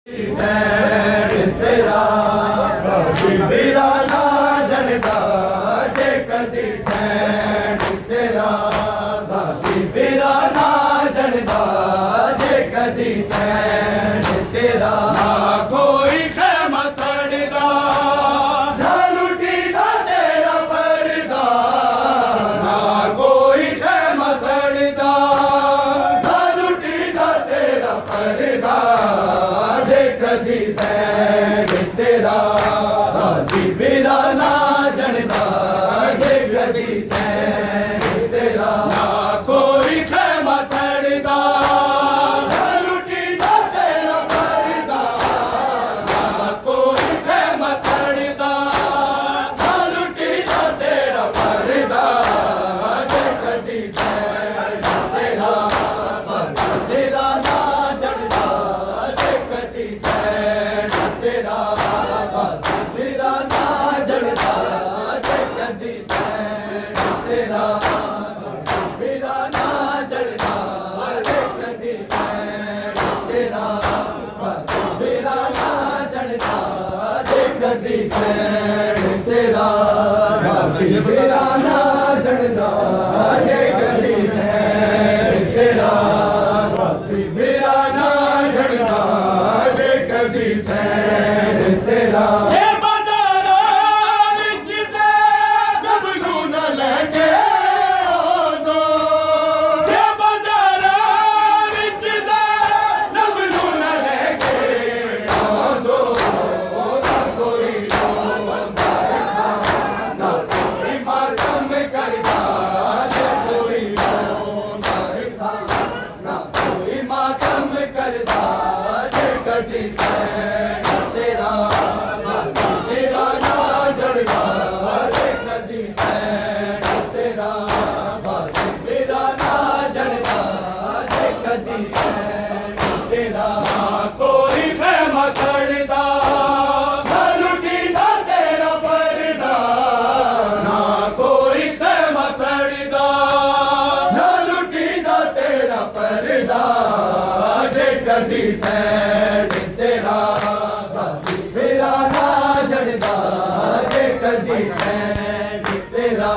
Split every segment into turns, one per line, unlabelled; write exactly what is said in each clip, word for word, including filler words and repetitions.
तेरा मेरा ना जड़दा जे कदी सैन तेरा मेरा ना जड़दा जे कदी सैन तेरा ना कोई खैमा सड़दा ना लुटीदा तेरा परदा ना कोई खैमा सड़दा ना लुटीदा तेरा परदा जे कदी सैन तेरा राजी मेरा ना जड़दा जे कदी सैन तेरा ना कोई खैमा सड़दा ना लुटीदा तेरा परदा ना कोई खैमा सड़दा ना लुटीदा तेरा परदा जे कदी सैन तेरा मेरा ना जड़दा जे कदी सैन तेरा मेरा ना जड़दा जे कदी सैन तेरा मेरा ना जड़दा जे कदी सैन तेरा मेरा ना जड़दा जे कदी सैन तेरा मेरा ना जड़दा जे कदी सैन तेरा मेरा ना जड़दा जे कदी सैन तेरा कदी सैन तेरा मेरा ना जड़दा जे कदी सैन तेरा मेरा ना जड़दा जे कदी सैन तेरा कोई खैमा सड़दा ना लुटीदा तेरा परदा ना कोई खैमा सड़दा ना लुटीदा तेरा परदा जे कदी सैन तेरा मेरा ना जड़दा जे कदी सैन तेरा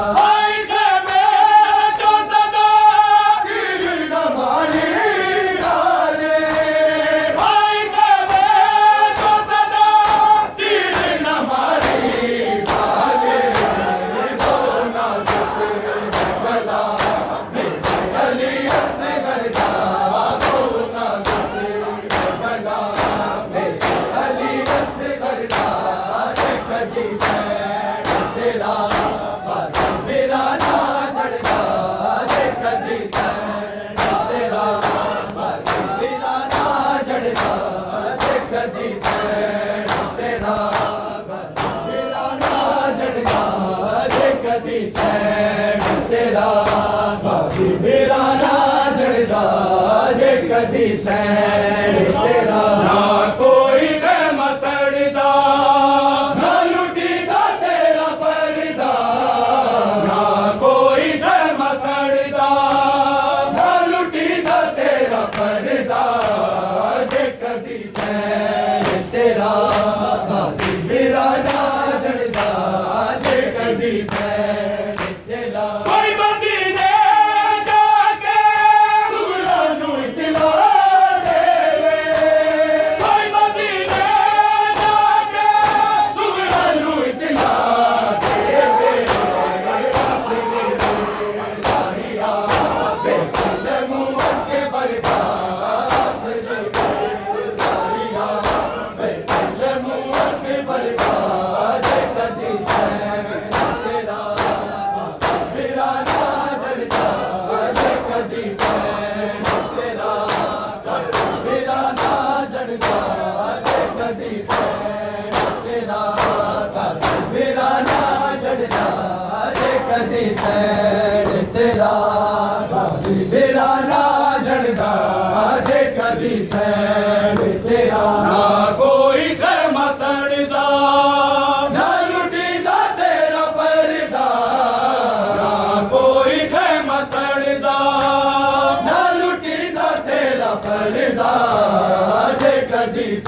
मेरा ना जड़दा जे कदी सैन तेरा मेरा ना जड़दा जे कदी सैन तेरा मेरा ना जड़दा जे कदी सैन तेरा मेरा ना जड़दा जे कदी सैन तेरा ना कोई खैमा सड़दा ना लुटीदा तेरा परदा ना कोई खैमा सड़दा ना लुटीदा तेरा परदा जे कदी सैन तेरा मेरा ना जड़दा जे कदी सैन तेरा कोई मदीने जाके सुगरा नू इतला देवे कोई मदीने जाके सुगरा नू इतला देवे लाहिया बेचल मुँह के बरकत लाहिया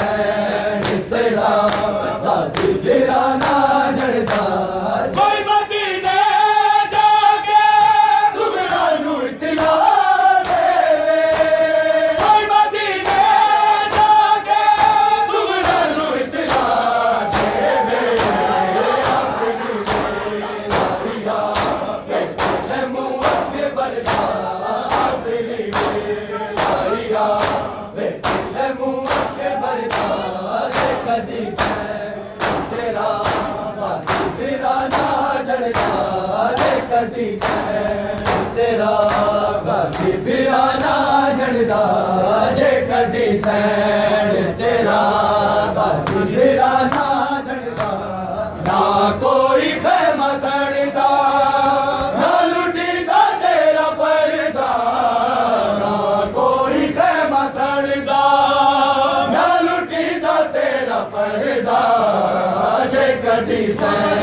सैन तेरा गाजी फिरा ना जड़दा कोई मदीने जाके सुगरा नू इत्तला देवे कोई मदीने जाके सुगरा नू इत्तला देवे अपनी यारिया बेले मुँह के बरदा अपनी यारिया बेले मुँह के बरदा कदी सैन तेरा गाजी फिरा ना जड़दा कदी सैन तेरा गाजी फिरा ना जड़दा जे कदी सैन तेरा गाजी फिरा ना जड़दा ना कोई खैमा सड़दा ना लुटीदा तेरा पर्दा ना कोई खैमा सड़दा ना लुटीदा तेरा पर्दा जे कदी सैन